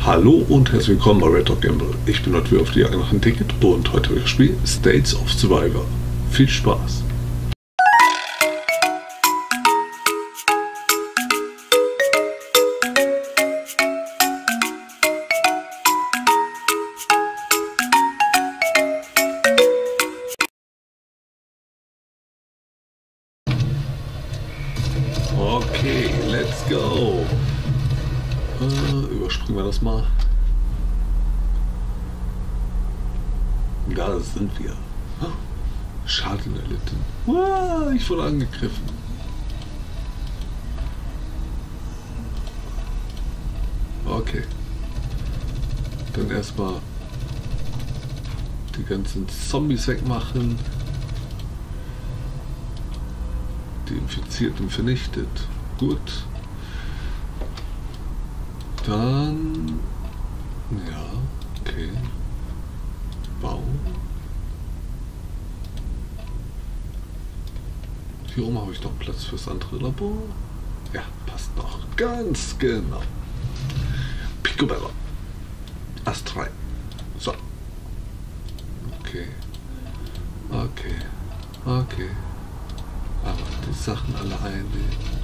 Hallo und herzlich willkommen bei Red Dog Gamble. Ich bin heute wieder auf die Jagd nach einem Ticket und heute habe ich das Spiel States of Survivor. Viel Spaß! Okay, let's go! Überspringen wir das mal. Da sind wir. Schaden erlitten. Ich wurde angegriffen. Okay. Dann erstmal die ganzen Zombies wegmachen. Die Infizierten vernichtet. Gut. Dann, ja, okay, Bau. Hier oben habe ich noch Platz fürs andere Labor. Ja, passt noch. Ganz genau. Picobello. Ast 3. So. Okay. Okay. Okay. Aber die Sachen alle einnehmen.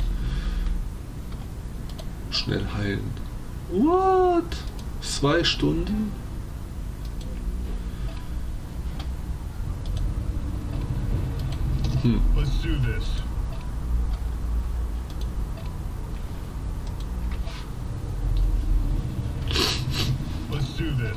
Schnell heilen. What? 2 Stunden? Let's do this. Let's do this.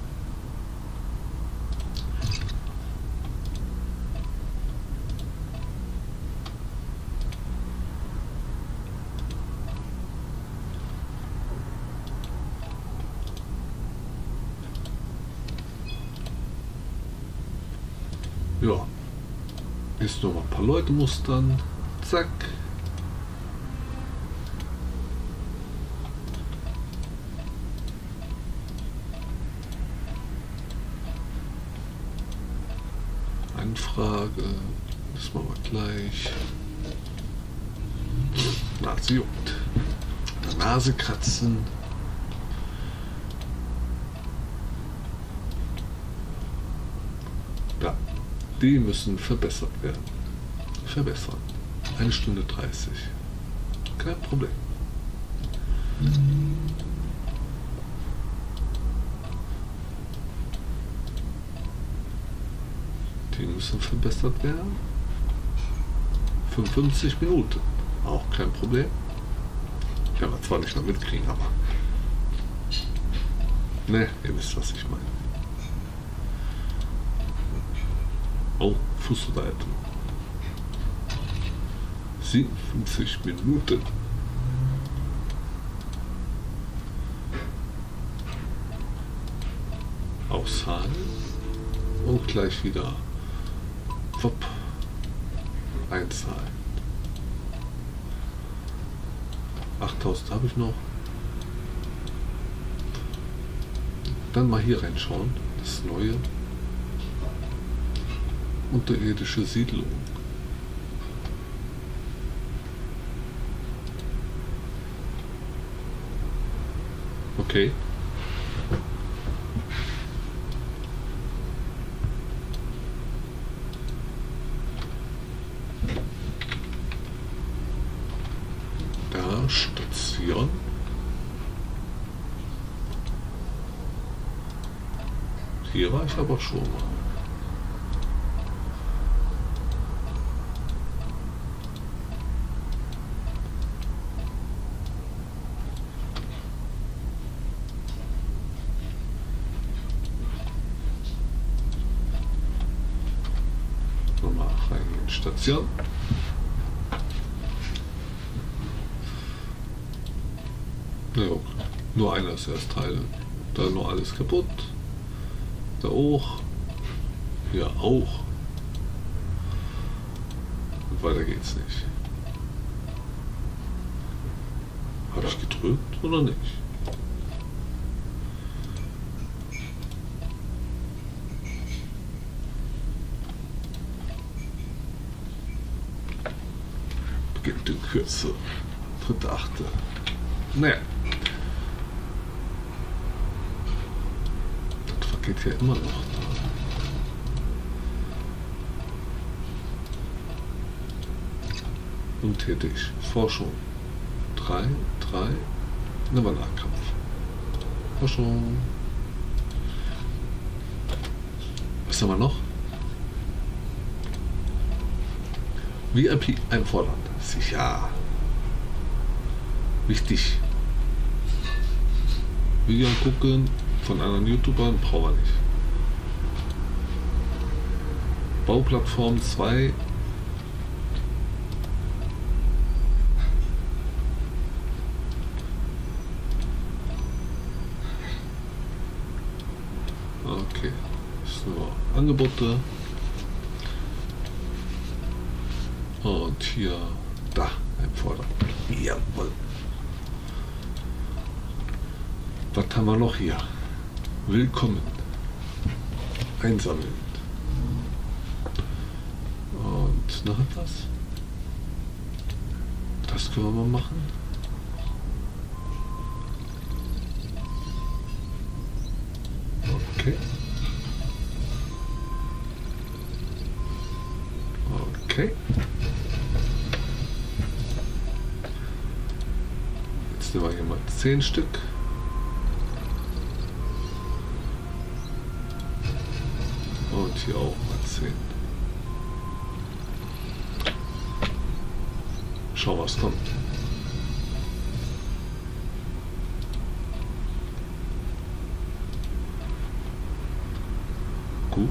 Ja. Jetzt noch mal ein paar Leute mustern. Zack. Anfrage. Das machen wir gleich. Nase juckt. Der Nase kratzen. Da. Die müssen verbessert werden. Verbessern. 1 Stunde 30. Kein Problem. Die müssen verbessert werden. 55 Minuten. Auch kein Problem. Ich kann das zwar nicht mehr mitkriegen, aber ne, ihr wisst, was ich meine. Oh, Fußseite. 57 Minuten. Auszahlen. Und gleich wieder. Wupp. Einzahlen. 8000 habe ich noch. Dann mal hier reinschauen. Das neue. Unterirdische Siedlung. Okay. Da Station. Hier war ich aber schon mal. Station. Ja, nur einer ist erst Teile. Da nur alles kaputt. Da auch. Hier auch. Und weiter geht's nicht. Habe ich gedrückt oder nicht? Beginnt in Kürze. 3.8. Naja. Geht ja immer noch. Untätig. Forschung. 3. Nahkampf. Forschung. Was haben wir noch? VIP einfordern. Sicher. Wichtig. Video gucken von anderen YouTubern brauchen wir nicht. Bauplattform 2. Okay. So, Angebote. Und hier, da, einfordern. Jawohl. Was haben wir noch hier? Willkommen. Einsammeln. Und noch etwas? Das können wir mal machen. Okay. Okay. Jetzt nehmen wir hier mal 10 Stück. Und hier auch mal 10. Schau, was kommt. Gut.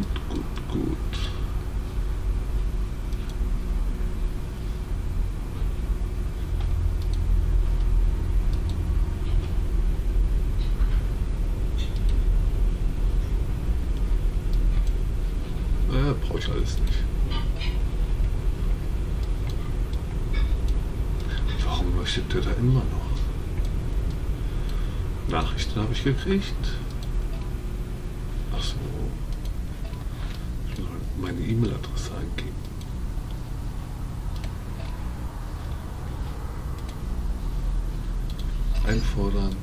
Brauche ich alles nicht. Warum möchtet ihr da immer noch? Nachrichten habe ich gekriegt. Ach so. Ich muss meine E-Mail-Adresse eingeben. Einfordern.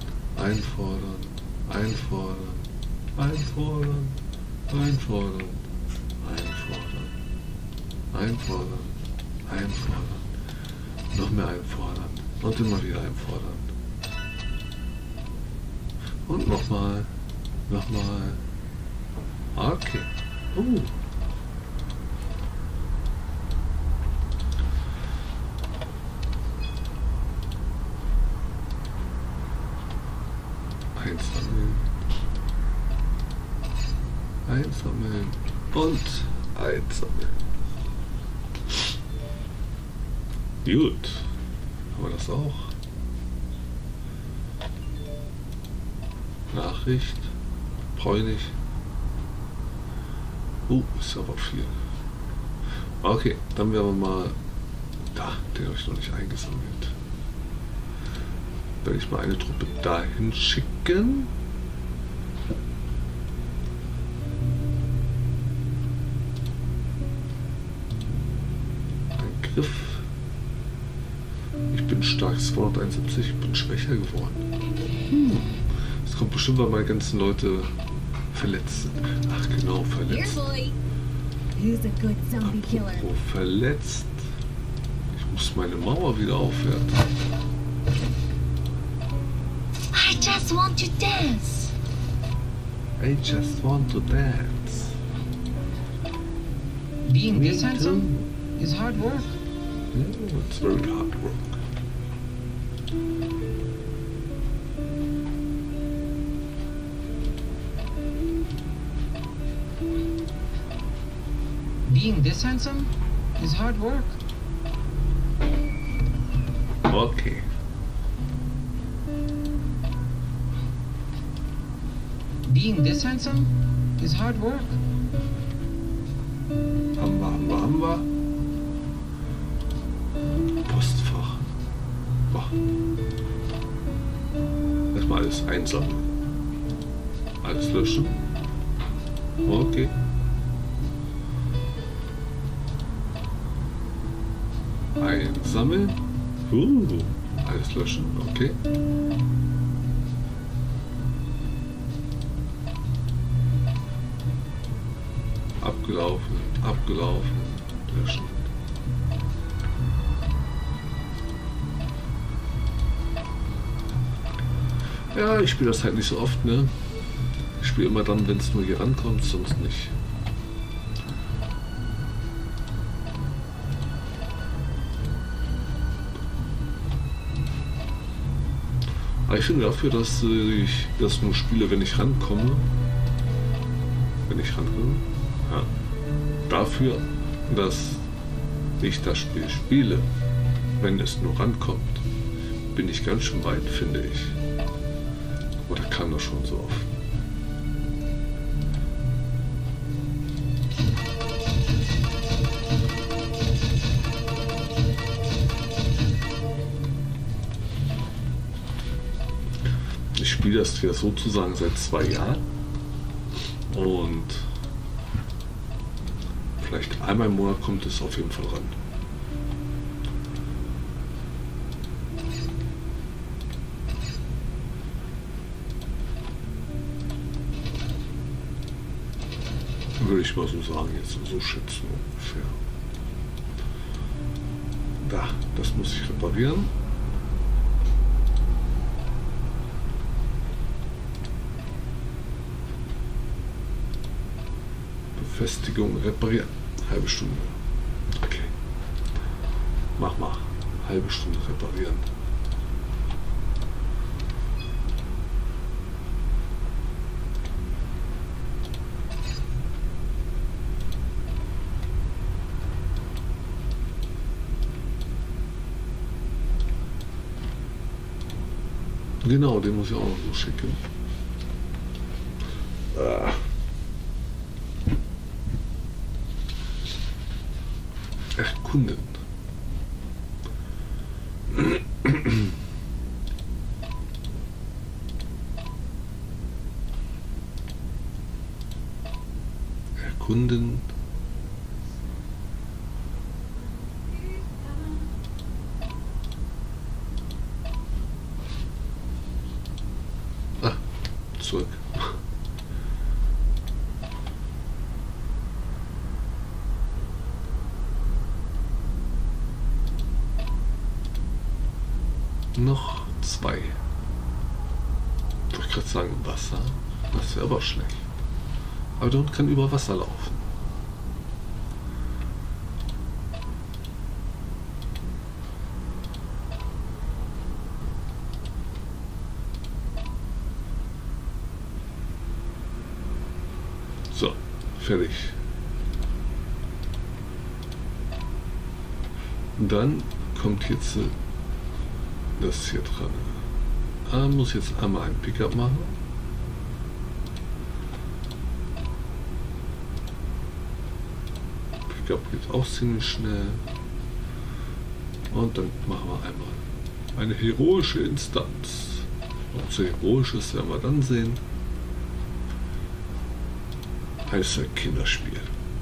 Noch mehr einfordern. Und immer wieder einfordern. Und nochmal. Okay. Einsammeln und einsammeln. Gut, haben wir das auch? Nachricht, bräunlich. Ist aber viel. Okay, dann werden wir mal, da, den habe ich noch nicht eingesammelt. Werde ich mal eine Truppe dahin schicken. Angriff. Ich bin stark 271, ich bin schwächer geworden. Das kommt bestimmt, weil meine ganzen Leute verletzt sind. Ach genau, verletzt. Apropos verletzt. Ich muss meine Mauer wieder aufwerten. I just want to dance. I just want to dance. Being this handsome is hard work. Yeah, it's very hard work. Being this handsome is hard work. Okay. Being this handsome is hard work. Haben wir. Postfach. Boah. Erstmal alles einsammeln. Alles löschen. Okay. Einsammeln. Alles löschen. Okay. Abgelaufen, abgelaufen. Löschen. Ja, ich spiele das halt nicht so oft, ne? Ich spiele immer dann, wenn es nur hier rankommt, sonst nicht. Aber ich finde dafür, dass ich das nur spiele, wenn ich rankomme. Wenn ich rankomme. Ja. Dafür, dass ich das Spiel spiele, wenn es nur rankommt, bin ich ganz schön weit, finde ich. Oder kam das schon so oft? Ich spiele das ja sozusagen seit 2 Jahren und vielleicht einmal im Monat kommt es auf jeden Fall ran. Würde ich mal so sagen, jetzt so schätzen ungefähr. Da, das muss ich reparieren. Befestigung reparieren. Halbe Stunde. Okay. Mach mal. Halbe Stunde reparieren. Genau, den muss ich auch noch so schicken. Erkunden. Erkunden. Zurück. Noch 2. Ich wollte gerade sagen Wasser. Das wäre aber schlecht. Aber der Hund kann über Wasser laufen. So, fertig. Und dann kommt jetzt das hier dran. Muss jetzt einmal ein Pickup machen. Pickup geht auch ziemlich schnell. Und dann machen wir einmal eine heroische Instanz. Ob so heroisch ist, werden wir dann sehen. Heißt ein Kinderspiel.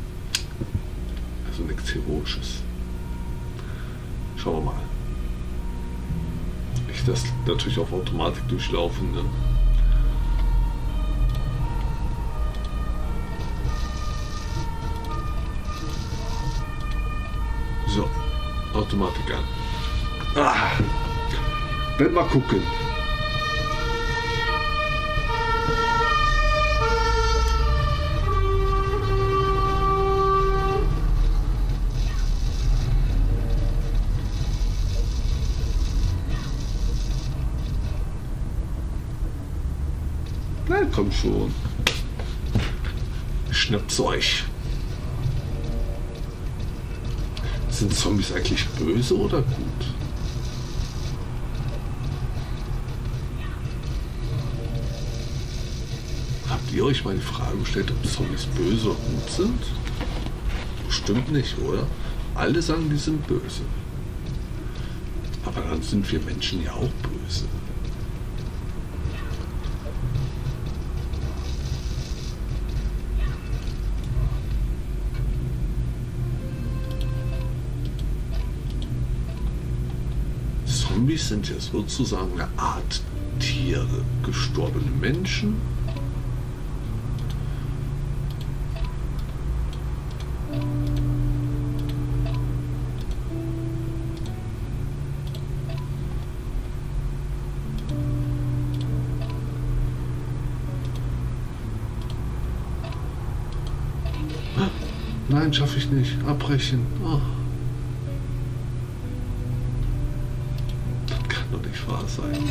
Also nichts Heroisches. Schauen wir mal. Ich das natürlich auf Automatik durchlaufen. Ne? So, Automatik an. Werden wir gucken. Na, komm schon. Schnappt's euch. Sind Zombies eigentlich böse oder gut? Habt ihr euch mal die Frage gestellt, ob Zombies böse oder gut sind? Bestimmt nicht, oder? Alle sagen, die sind böse. Aber dann sind wir Menschen ja auch böse. Zombies sind ja sozusagen eine Art Tiere, gestorbene Menschen. Nein, schaffe ich nicht. Abbrechen. Oh. Das kann doch nicht wahr sein.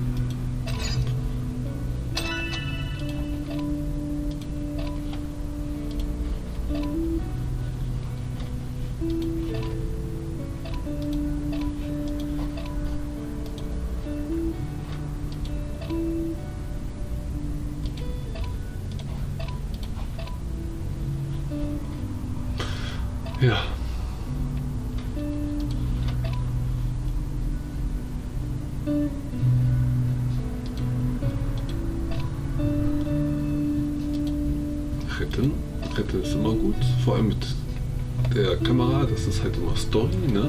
Ja. Retten ist immer gut, vor allem mit der Kamera, das ist halt immer Story, ne?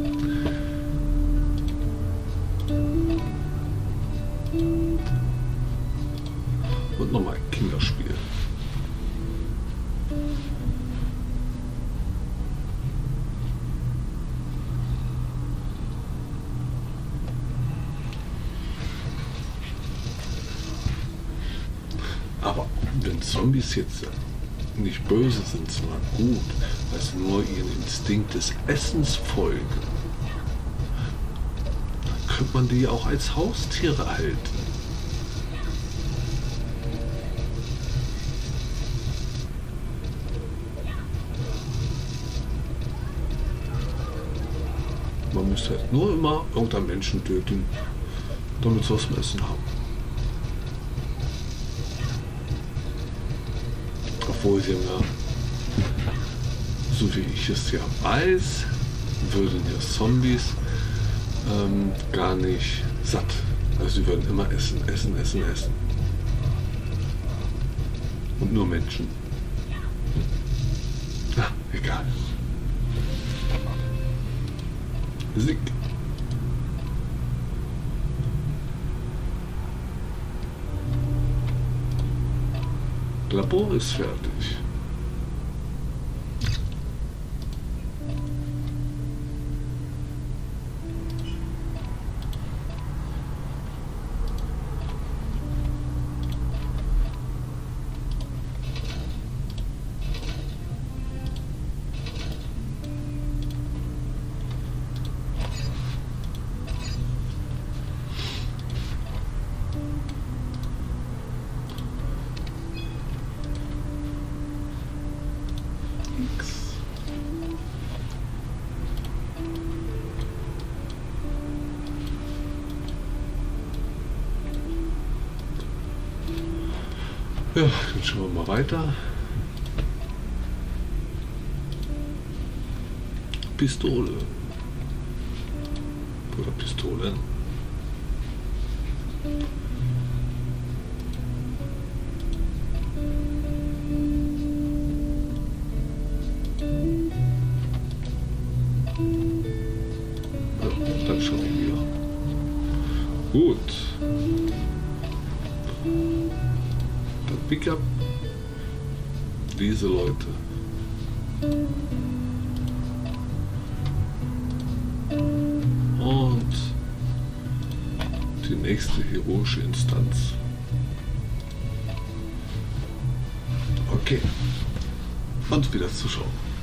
Und nochmal ein Kinderspiel. Aber wenn Zombies jetzt nicht böse sind, sondern gut, also nur ihren Instinkt des Essens folgen, dann könnte man die auch als Haustiere halten. Man müsste halt nur immer irgendeinen Menschen töten, damit sie was zum Essen haben. Obwohl sie ja, so wie ich es ja weiß, würden ja Zombies gar nicht satt. Also sie würden immer essen. Und nur Menschen. Egal. Musik. Labor ist fertig. Ja, dann schauen wir mal weiter. Pistole. Oder Pistolen. Ja, dann schauen wir wieder. Gut. Pickup, diese Leute. Und die nächste heroische Instanz. Okay. Und wieder zuschauen.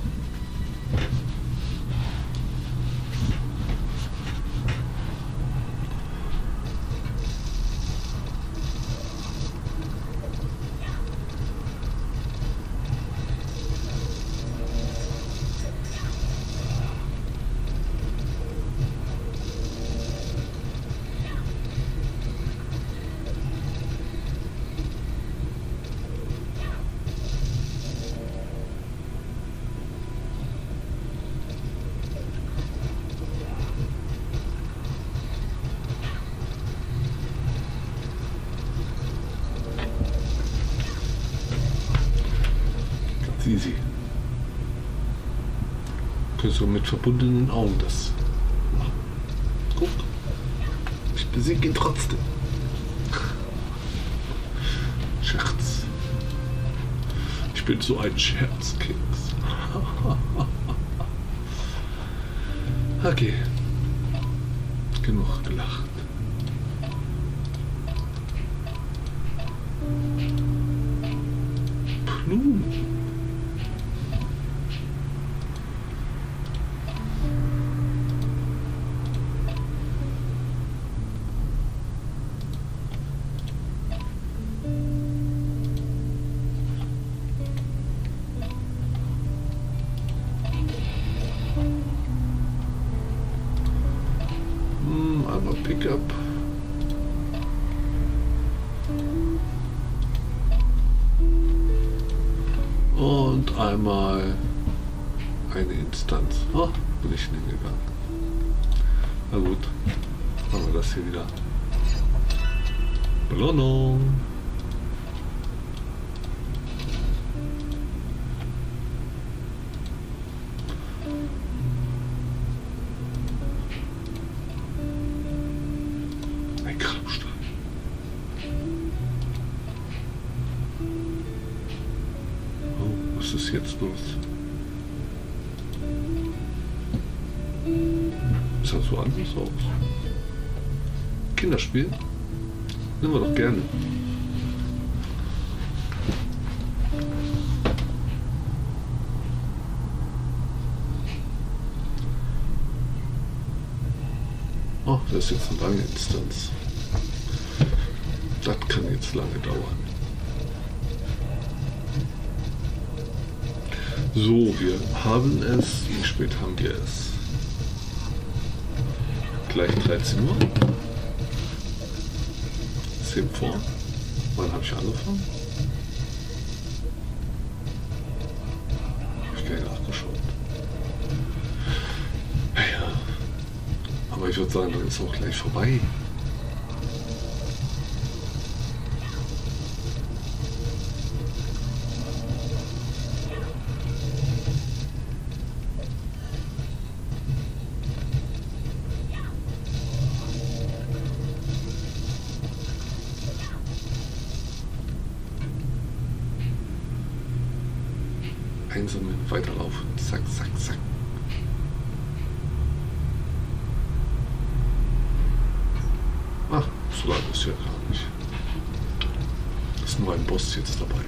Easy. Kannst du mit verbundenen Augen das machen. Guck. Ich besiege ihn trotzdem. Scherz. Ich bin so ein Scherzkeks. Okay. Genug gelacht. einmal eine Instanz. Oh, bin ich hingegangen. Na gut, machen wir das hier wieder. Belohnung. Ein Grabstein. Oh, was ist jetzt los? Sah so anders aus. Kinderspiel? Nehmen wir doch gerne. Oh, das ist jetzt eine lange Instanz. Das kann jetzt lange dauern. So, wir haben es. Wie spät haben wir es? Gleich 13 Uhr. 10 vor. Wann habe ich angefangen? Habe ich gar nicht nachgeschaut. Naja. Aber ich würde sagen, dann ist auch gleich vorbei. Einsammeln, weiterlaufen, zack, zack, zack. Ach, so lange ist ja gar nicht. Ist nur ein Boss jetzt dabei.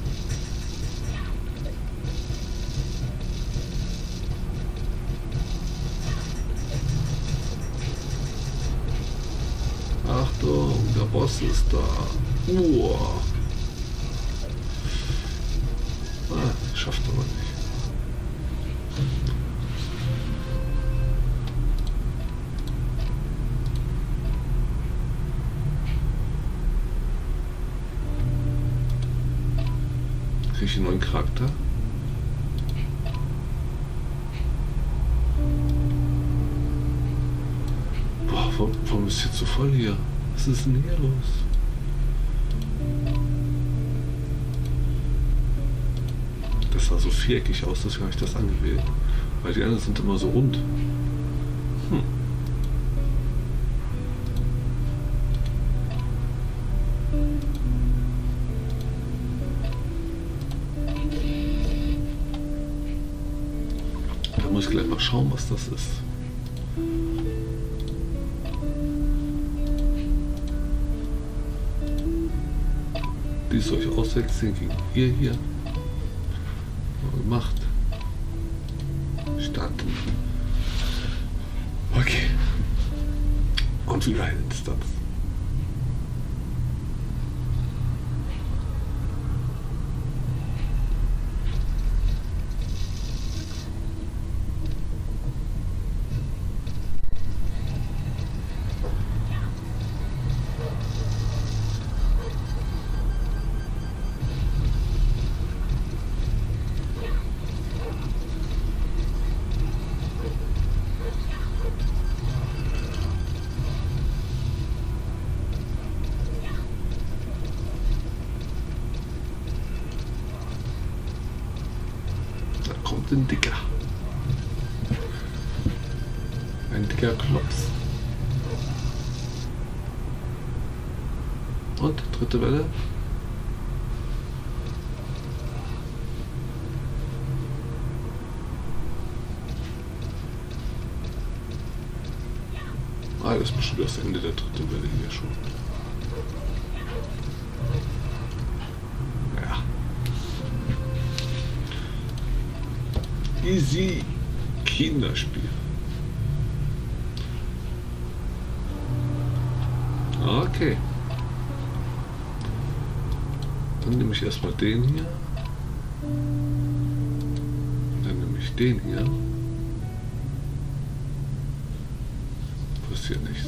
Achtung, der Boss ist da. Uah. Schafft aber nicht. Kriege ich einen neuen Charakter? Boah, warum ist jetzt so voll hier? Was ist denn hier los? Das sah so viereckig aus, deswegen habe ich das angewählt. Weil die anderen sind immer so rund. Da muss ich gleich mal schauen, was das ist. Wie es euch auswechseln gegen ihr hier. Gemacht. Starten. Okay. Und wieder eine Instanz. Kommt ein dicker. Ein dicker Klops. Und dritte Welle. Ah, das ist bestimmt das Ende der dritten Welle hier schon. Easy Kinderspiel. Okay. Dann nehme ich erstmal den hier. Dann nehme ich den hier. Passiert nichts.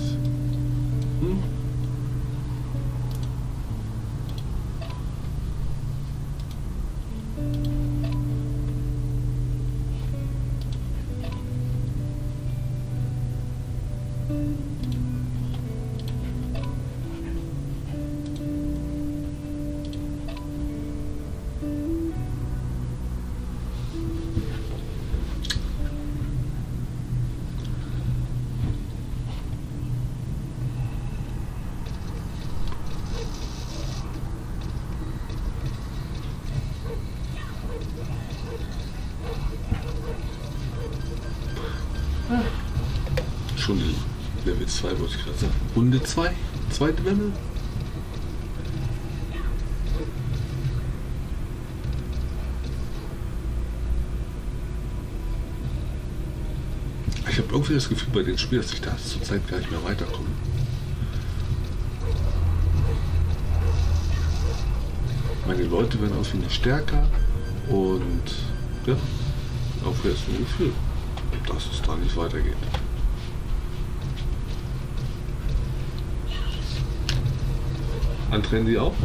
schon Level 2, wollte ich gerade sagen. Runde 2, zweite Level. Ich habe irgendwie das Gefühl bei den Spielen, dass ich da zurzeit gar nicht mehr weiterkomme. Meine Leute werden auf jeden Fall stärker und ja, auch jetzt ein Gefühl, dass es da nicht weitergeht. Andere Handy auch?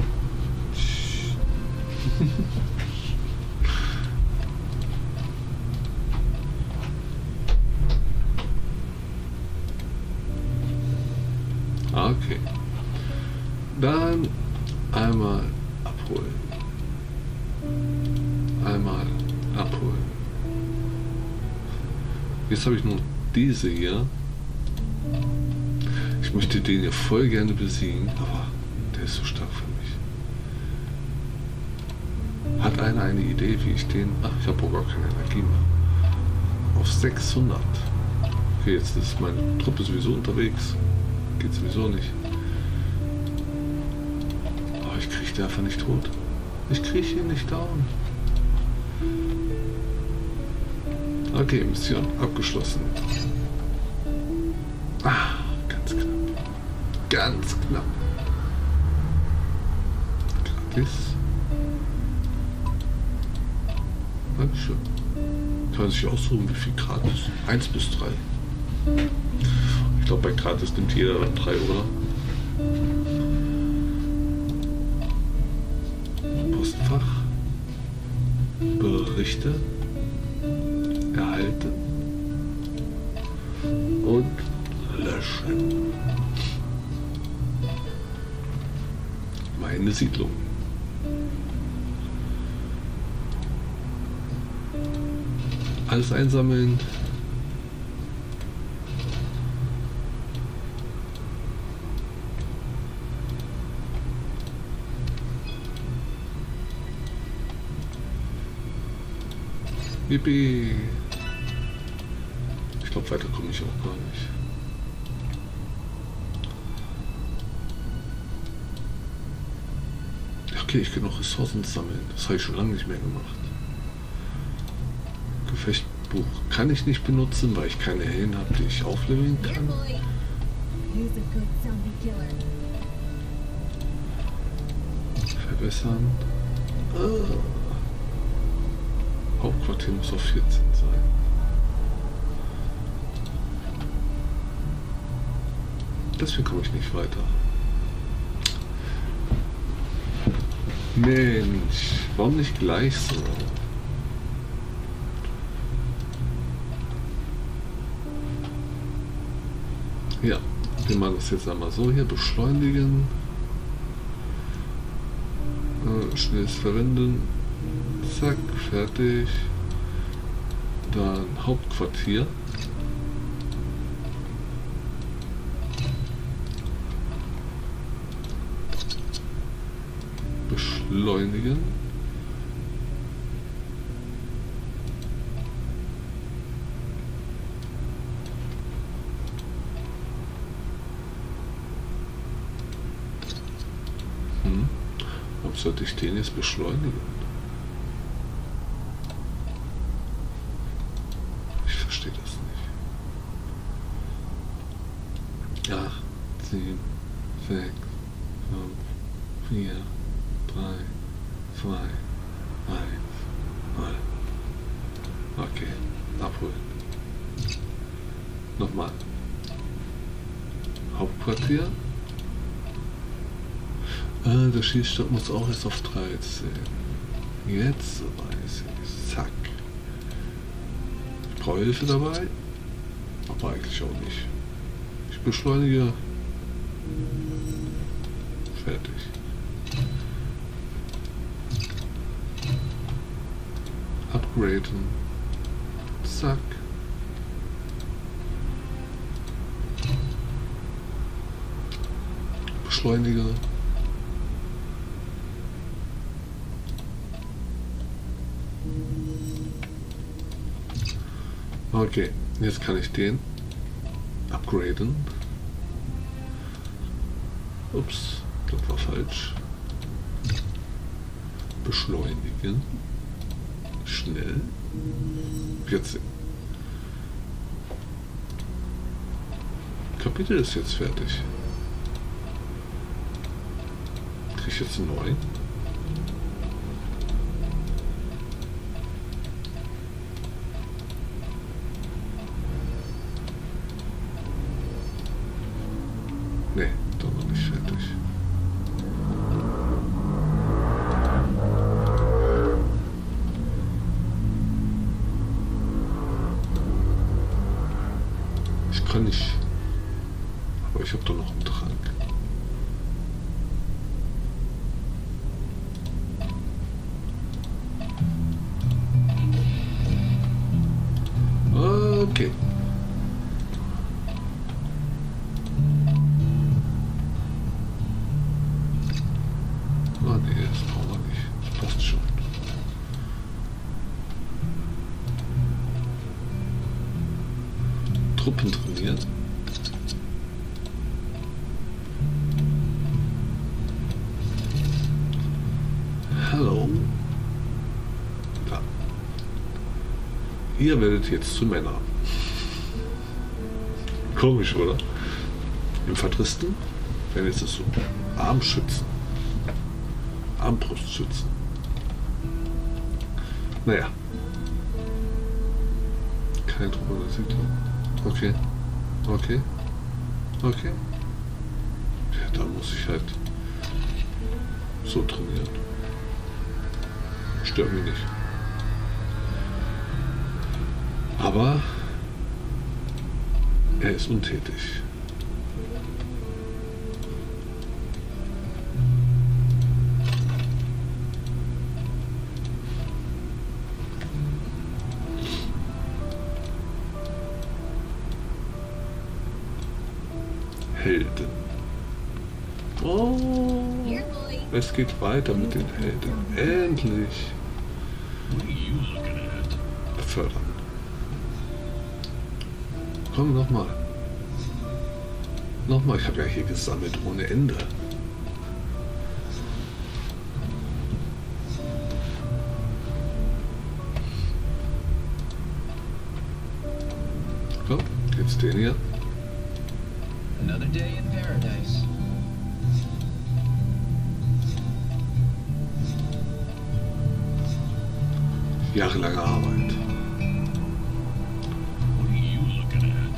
Okay. Dann einmal abholen. Einmal abholen. Jetzt habe ich nur diese hier. Ich möchte den hier voll gerne besiegen, aber der ist so stark für mich. Hat einer eine Idee, wie ich den... Ach, ich habe gar keine Energie mehr. Auf 600. Okay, jetzt ist meine Truppe sowieso unterwegs. Geht sowieso nicht. Aber ich kriege den einfach nicht tot. Ich kriege ihn nicht down. Okay, Mission abgeschlossen. Ah, ganz knapp. Ganz knapp. Gratis. Dankeschön. Kann man sich aussuchen, wie viel gratis? 1 bis 3. Ich glaube, bei gratis nimmt jeder 3, oder? Postfach. Berichte. Erhalten. Und löschen. Meine Siedlung. Alles einsammeln. Yippie. Ich glaube, weiter komme ich auch gar nicht. Okay, ich kann auch Ressourcen sammeln. Das habe ich schon lange nicht mehr gemacht. Gefechtbuch kann ich nicht benutzen, weil ich keine Helden habe, die ich aufleveln kann. Verbessern. Hauptquartier muss auf 14 sein. Deswegen komme ich nicht weiter. Mensch, warum nicht gleich so? Ja, wir machen das jetzt einmal so hier, beschleunigen. Schnelles Verwenden. Zack, fertig. Dann Hauptquartier. Beschleunigen. Warum sollte ich den jetzt beschleunigen? Ich verstehe das nicht. 8, 7, 6, 5, 4, 3, 2, 1, 0. Okay, abholen. Nochmal. Hauptquartier. Der Schießstand muss auch erst auf 13. Jetzt weiß ich. Zack. Ich brauche Hilfe dabei. Aber eigentlich auch nicht. Ich beschleunige. Fertig. Upgraden. Zack. Beschleunige. Okay, jetzt kann ich den upgraden. Ups, das war falsch. Beschleunigen. Schnell. 14. Kapitel ist jetzt fertig. Krieg ich jetzt einen neuen? Nee, doch noch nicht fertig. Ich kann nicht. Aber ich habe doch noch einen Trank. Okay. Ah, nee, das brauchen wir nicht. Das passt schon. Truppen trainieren. Hallo. Da. Ihr werdet jetzt zu Männern. Komisch, oder? Im Verdristen werden jetzt so Armschützen. Armbrustschützen. Naja. Kein Druck oder Siedlung. Okay. Okay. Okay. Ja, da muss ich halt so trainieren. Stört mich nicht. Aber er ist untätig. Helden. Oh, es geht weiter mit den Helden. Endlich. What are you looking at? Fördern. Komm, nochmal. Nochmal, ich habe ja hier gesammelt ohne Ende. Komm, jetzt den hier. Another day in paradise. Jahrelange Arbeit. What are you looking at?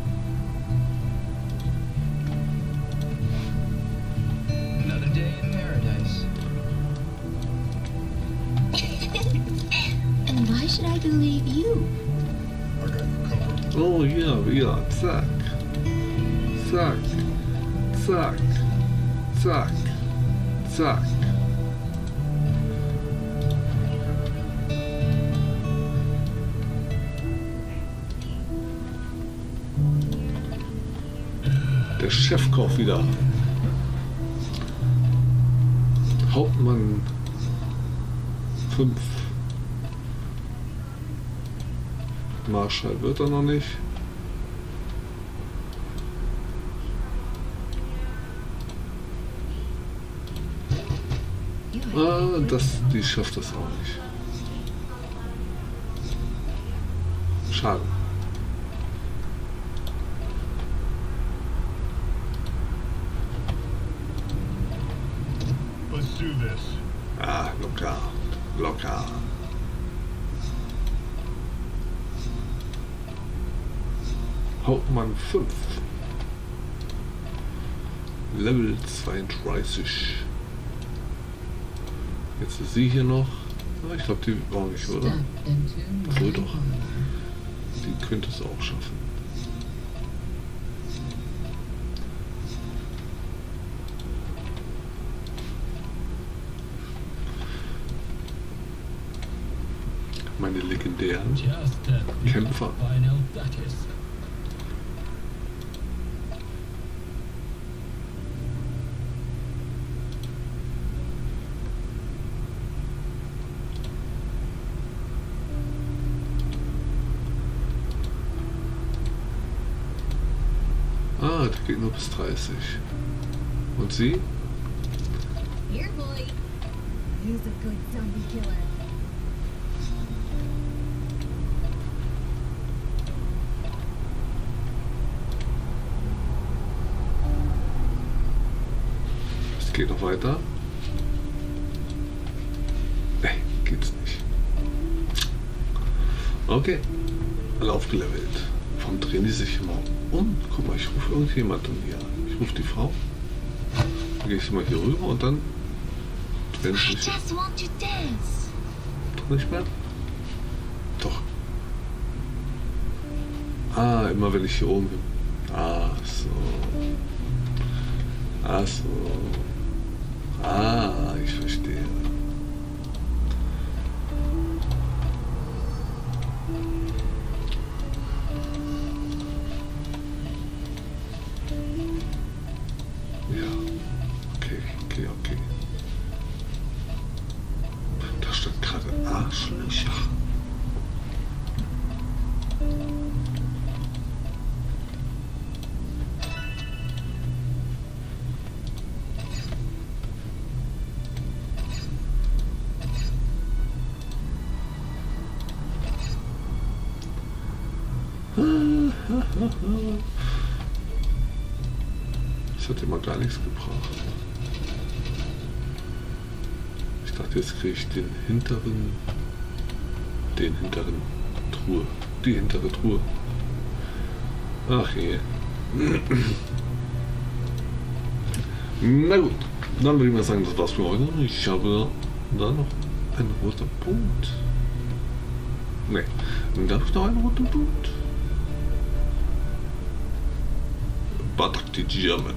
Another day in paradise. And why should I believe you? I got you covered. Oh ja, ja, zack. Zack. Zack. Zack. Zack. Der Chefkoch wieder. Hauptmann 5. Marschall wird er noch nicht. Ah, die schafft das auch nicht. Schade. Let's do this. Ah, locker. Locker. Hauptmann 5. Level 32. Jetzt ist sie hier noch. Ah, ich glaube, die brauche ich, oder? Wohl doch. Die könnte es auch schaffen. Meine legendären Kämpfer. Ah, der geht nur bis 30. Und sie? Here, boy. He's a good zombie killer. Es geht noch weiter. Nee, geht's nicht. Okay. Alle aufgelevelt. Warum drehen die sich immer um? Guck mal, ich rufe irgendjemanden hier. Ich rufe die Frau. Dann gehe ich mal hier rüber und dann drehen sie I sich just want to dance. doch nicht mehr. Doch. Ah, immer wenn ich hier oben bin. Ach so. Ach so. Ah, ich verstehe. Ja. Okay. Da stand gerade Arschlöcher. Das hat immer gar nichts gebracht. Ich dachte, jetzt kriege ich die hintere Truhe. Die hintere Truhe. Ach je. Na gut, dann würde ich mal sagen, das war's für heute. Ich habe da noch einen roten Punkt. Ne, da habe ich noch einen roten Punkt. Batak die German.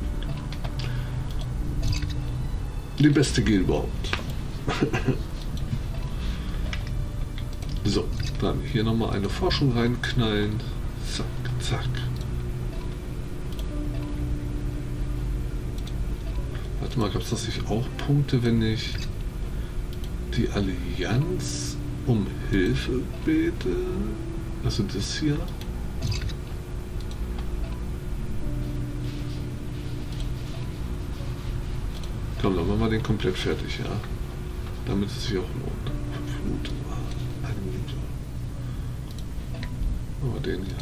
Die beste Gel überhaupt. So, dann hier nochmal eine Forschung reinknallen. Zack, zack. Warte mal, gab es das nicht auch Punkte, wenn ich die Allianz um Hilfe bete? Also das hier. Komm, dann machen wir den komplett fertig, ja. Damit es sich auch lohnt. 5 Minuten. 1 Minute. Machen wir den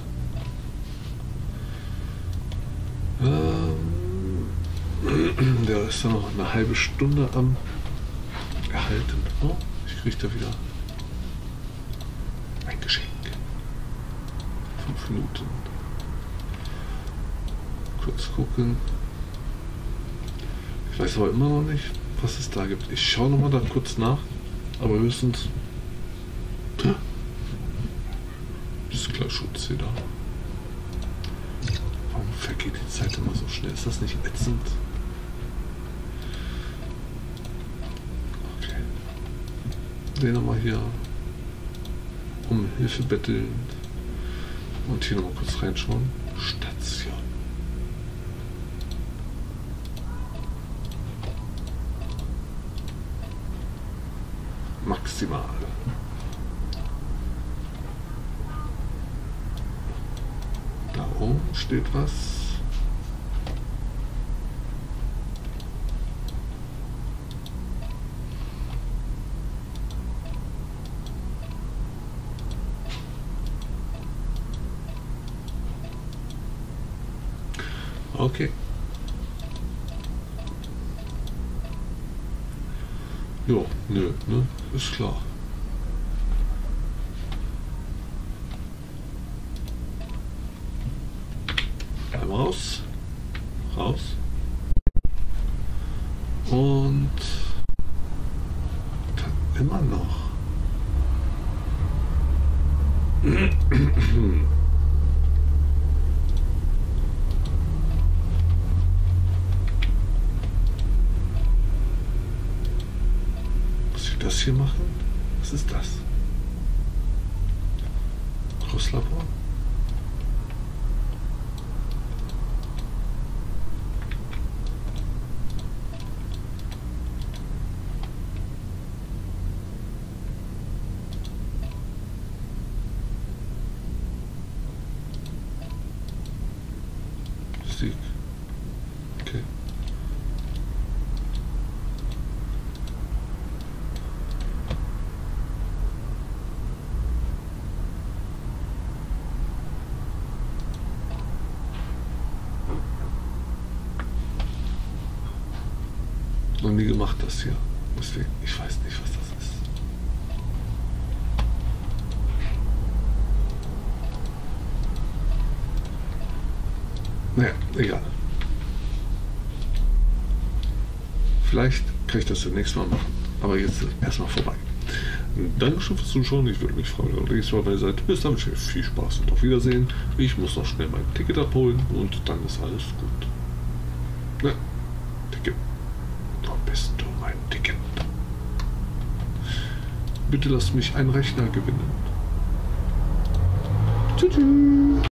hier. Der ist dann noch eine halbe Stunde am erhalten. Oh, ich krieg da wieder ein Geschenk. 5 Minuten. Kurz gucken. Ich weiß aber immer noch nicht, was es da gibt. Ich schaue noch mal da kurz nach, aber höchstens Discler-Schutz hier da. Warum vergeht die Zeit immer so schnell? Ist das nicht ätzend? Okay. Den nochmal hier um Hilfe bettelnd und hier nochmal kurz reinschauen. Station. Maximal. Da oben steht was. Okay. Jo, nö, ne? Ist klar. Einmal raus. Raus. Und dann immer noch. Das hier machen? Was ist das? Großlabor? Musik. nie gemacht, das hier. Deswegen, ich weiß nicht, was das ist. Naja, egal. Vielleicht kann ich das demnächst mal machen. Aber jetzt erstmal vorbei. Dankeschön fürs Zuschauen. Ich würde mich freuen, wenn ihr nächstes Mal bei ihr seid. Bis dann, wünsche ich euch viel Spaß und auf Wiedersehen. Ich muss noch schnell mein Ticket abholen und dann ist alles gut. Na, Ticket. Wo bist du, mein Ticket? Bitte lasst mich einen Rechner gewinnen. Tschüss.